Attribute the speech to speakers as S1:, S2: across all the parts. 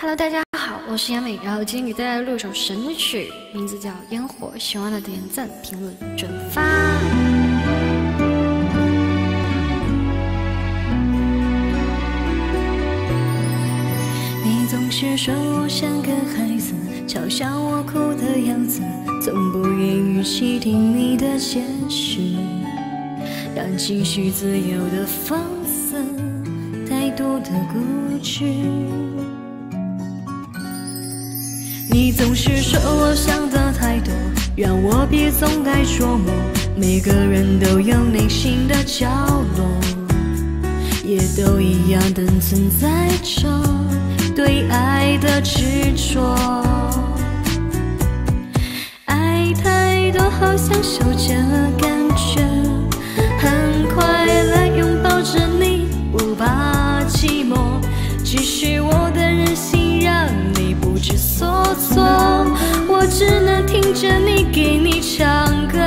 S1: Hello， 大家好，我是亚美，然后今天给大家录一首神曲，名字叫《烟火》，喜欢的点赞、评论、转发。
S2: 你总是说我像个孩子，嘲笑我哭的样子，从不愿意细听你的解释，让情绪自由的放肆，太多的固执。你总是说我想的太多，让我别总该琢磨。每个人都有内心的角落，也都一样的存在着对爱的执着。爱太多好像受着感觉，很快乐拥抱着你，不怕寂寞，只是我的任性让你不知所措，我只能听着你给你唱歌。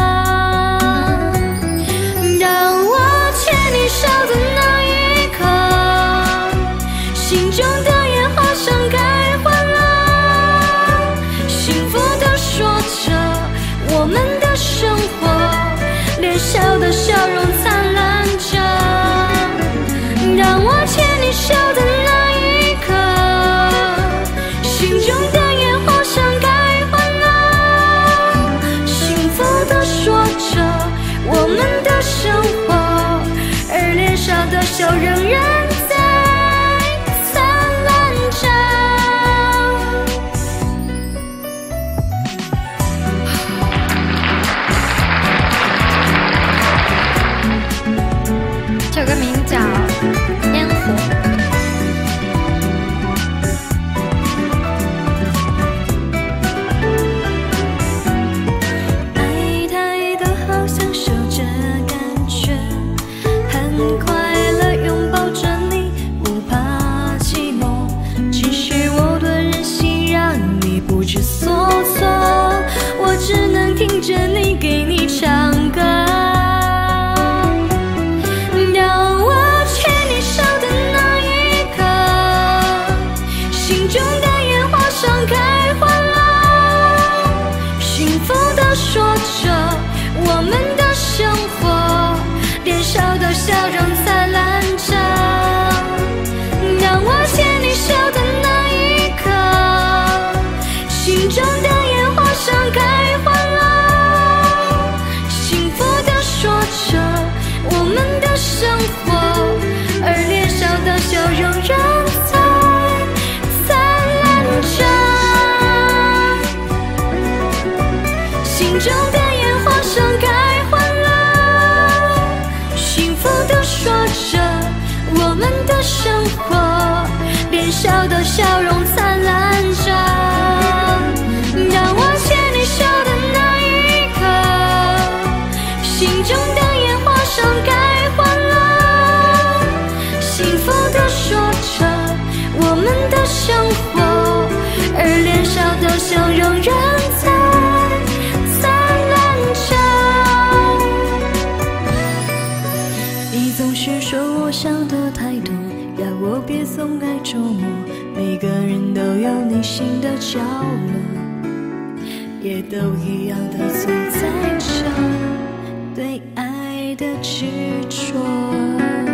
S2: 让我牵你手的那一刻，心中的烟花盛开欢乐，幸福地说着我们的生活，脸上的笑容灿烂着。让我牵你手的那一刻，心中的烟花盛开欢乐，幸福地说着我们的生活，而脸上的笑仍然在灿烂着。
S1: 这首歌名叫《烟火》。
S2: 爱太多好像受着感觉，很快乐拥抱着你，不怕寂寞，只是我的任性让你不知所措，我只能听着你给你唱歌。让我牵你手的那一刻，心中的烟花盛开欢乐，幸福地说着我们的生活，脸上的笑容灿烂着。让我牵你手的那一刻，心中的烟花盛开欢乐，幸福地说着我们的生活，而脸上的笑容仍在灿烂着。心中的烟花盛开欢乐，幸福地说着我们的生活，脸上的笑容灿烂着。让我牵你手的那一刻，心中的烟花盛开欢乐，幸福地说着我们的生活，而脸上的笑仍然在灿烂着。你总是说我想的太多，让我别总该琢磨。每个人都有内心的角落，也都一样的存在着对爱的执着。